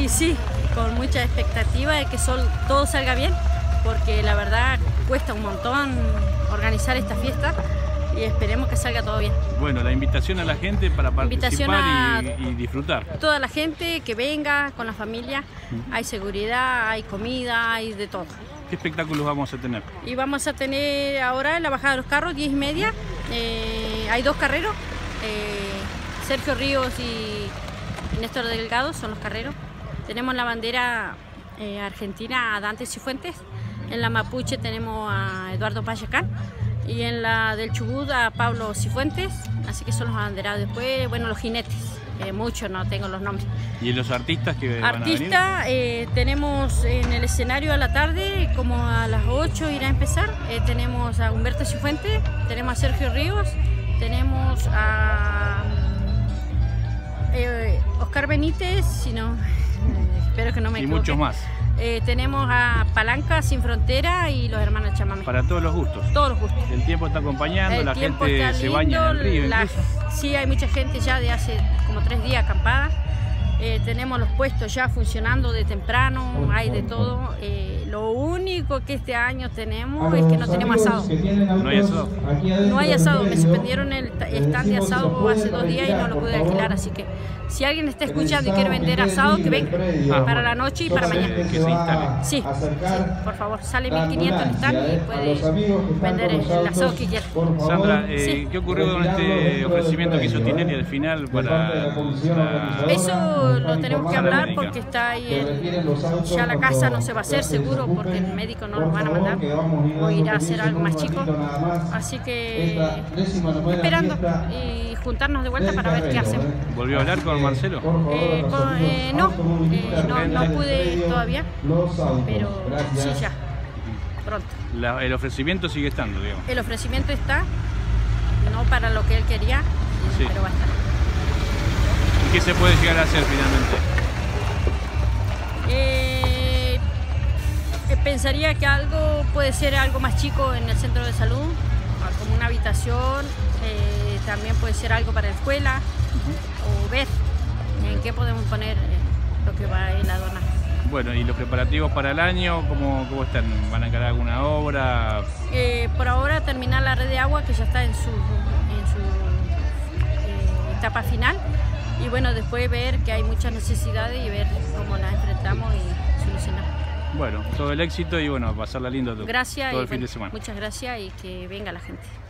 sí, con mucha expectativa de que todo salga bien, porque la verdad cuesta un montón organizar esta fiesta y esperemos que salga todo bien. Bueno, la invitación a la gente para participar y disfrutar. Toda la gente que venga con la familia, hay seguridad, hay comida, hay de todo. ¿Qué espectáculos vamos a tener? Y vamos a tener ahora en la bajada de los carros, 10:30, hay 2 carreros, Sergio Ríos y Néstor Delgado son los carreros. Tenemos en la bandera argentina a Dante Cifuentes, en la mapuche tenemos a Eduardo Payacán y en la del Chubut a Pablo Cifuentes, así que son los abanderados. Después, bueno, los jinetes, muchos, no tengo los nombres. ¿Y los artistas que van a venir? Tenemos en el escenario a la tarde, como a las 8 irá a empezar, tenemos a Humberto Cifuentes, tenemos a Sergio Ríos, tenemos a Oscar Benítez, espero que no me equivoque. Y muchos más. Tenemos a Palanca, Sin Frontera y los hermanos Chamamé. Para todos los gustos. Todos los gustos. El tiempo está acompañando, la gente se baña en el río. Sí, hay mucha gente ya de hace como 3 días acampada. Tenemos los puestos ya funcionando de temprano, hay de todo. Lo único que este año tenemos es que no tenemos asado. ¿No hay asado? No hay asado, me suspendieron el stand de asado hace 2 días y no lo pude alquilar, así que si alguien está escuchando y quiere vender asado, que venga para la noche y para mañana. Que se instale. Sí, por favor, sale 1500 el stand y puede vender el asado que quiera. Sandra, ¿qué ocurrió con este ofrecimiento que hizo Tinelli al final para Eso lo tenemos que hablar porque está ahí, ya la casa no se va a hacer seguro porque el médico no nos van a mandar o irá a hacer algo más chico, así que esperando y juntarnos de vuelta para ver qué hacemos. ¿Volvió a hablar con Marcelo? No pude todavía, pero sí, ya, pronto. El ofrecimiento sigue estando, digamos. El ofrecimiento está, no para lo que él quería, sí, pero va a estar. ¿Y qué se puede llegar a hacer finalmente? Pensaría que puede ser algo más chico en el centro de salud, como una habitación, también puede ser algo para la escuela, o ver en qué podemos poner lo que va a ir a donar. Bueno, ¿y los preparativos para el año cómo están? ¿Van a encarar alguna obra? Por ahora terminar la red de agua que ya está en su etapa final, y bueno, después ver que hay muchas necesidades y ver cómo las enfrentamos y solucionamos. Bueno, todo el éxito y bueno, pasarla lindo todo el fin de semana. Muchas gracias y que venga la gente.